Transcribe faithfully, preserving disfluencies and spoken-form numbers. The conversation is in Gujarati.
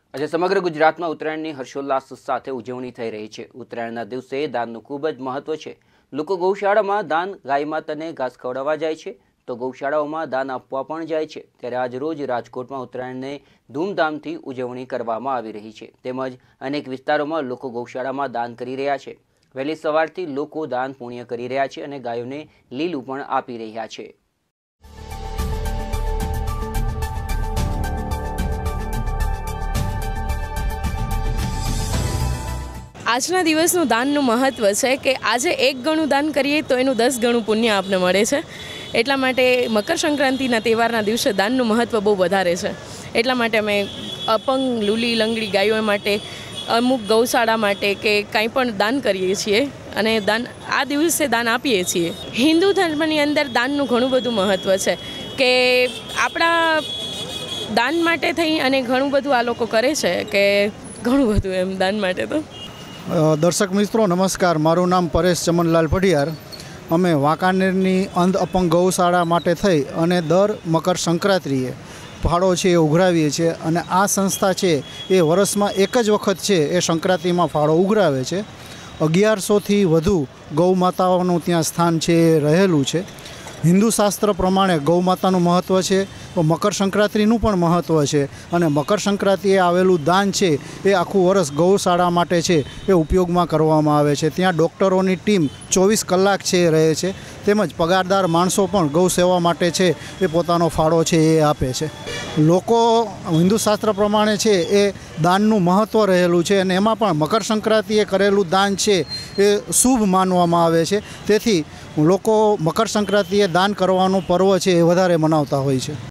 આજે સમગ્ર ગુજરાતમાં ઉત્તરાયણની હર્ષોલ્લાસ સાથે ઉજવણી થઈ રહી છે। ઉત્તરાયણના દિવસે દાનનું ખૂબ જ મહત્વ છે। લોકો ગૌશાળામાં દાન ગાય માતાને ઘાસ ખવડાવવા જાય છે તો ગૌશાળાઓમાં દાન આપવા પણ જાય છે। ત્યારે આજ રોજ રાજકોટમાં ઉત્તરાયણને ધૂમધામથી ઉજવણી કરવામાં આવી રહી છે, તેમજ અનેક વિસ્તારોમાં લોકો ગૌશાળામાં દાન કરી રહ્યા છે। વહેલી સવારથી લોકો દાન પુણ્ય કરી રહ્યા છે અને ગાયોને લીલું પણ આપી રહ્યા છે। આજના દિવસનું દાનનું મહત્ત્વ છે કે આજે એક ગણું દાન કરીએ તો એનું દસ ગણું પુણ્ય આપને મળે છે। એટલા માટે મકર સંક્રાંતિના તહેવારના દિવસે દાનનું મહત્ત્વ બહુ વધારે છે। એટલા માટે અમે અપંગ લૂલી લંગડી ગાયો માટે અમુક ગૌશાળા માટે કે કાંઈ પણ દાન કરીએ છીએ અને દાન આ દિવસે દાન આપીએ છીએ। હિન્દુ ધર્મની અંદર દાનનું ઘણું બધું મહત્ત્વ છે કે આપણા દાન માટે થઈ અને ઘણું બધું આ લોકો કરે છે કે ઘણું બધું એમ દાન માટે તો। દર્શક મિત્રો નમસ્કાર, મારું નામ પરેશ ચમનલાલ પઢિયાર। અમે વાંકાનેરની અંધ અપંગ ગૌશાળા માટે થઈ અને દર મકર સંક્રાંતિએ ફાળો છે એ ઉઘરાવીએ છીએ અને આ સંસ્થા છે એ વર્ષમાં એક જ વખત છે એ સંક્રાંતિમાં ફાળો ઉઘરાવે છે। અગિયારસોથી વધુ ગૌ માતાઓનું ત્યાં સ્થાન છે એ રહેલું છે। હિન્દુ શાસ્ત્ર પ્રમાણે ગૌ માતાનું મહત્ત્વ છે તો મકર સંક્રાંતિનું પણ મહત્ત્વ છે અને મકર સંક્રાંતિએ આવેલું દાન છે એ આખું વર્ષ ગૌશાળા માટે છે એ ઉપયોગમાં કરવામાં આવે છે। ત્યાં ડૉક્ટરોની ટીમ ચોવીસ કલાક છે એ રહે છે, તેમજ પગારદાર માણસો પણ ગૌ સેવા માટે છે એ પોતાનો ફાળો છે એ આપે છે। લોકો હિન્દુ શાસ્ત્ર પ્રમાણે છે એ દાનનું મહત્ત્વ રહેલું છે અને એમાં પણ મકર સંક્રાંતિએ કરેલું દાન છે એ શુભ માનવામાં આવે છે। તેથી લોકો મકર સંક્રાંતિએ દાન કરવાનું પર્વ છે એ વધારે મનાવતા હોય છે।